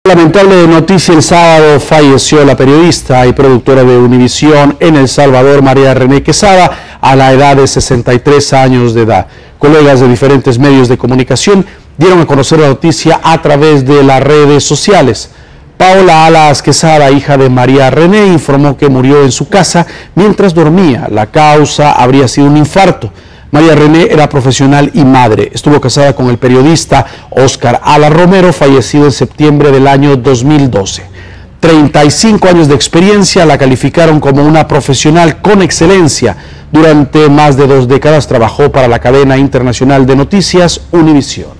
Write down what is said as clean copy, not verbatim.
Lamentable noticia: el sábado falleció la periodista y productora de Univisión en El Salvador, María René Quesada, a la edad de 63 años de edad. Colegas de diferentes medios de comunicación dieron a conocer la noticia a través de las redes sociales. Paola Alas Quesada, hija de María René, informó que murió en su casa mientras dormía. La causa habría sido un infarto. María René era profesional y madre. Estuvo casada con el periodista Óscar Alas Romero, fallecido en septiembre del año 2012. 35 años de experiencia, la calificaron como una profesional con excelencia. Durante más de 2 décadas trabajó para la cadena internacional de noticias Univisión.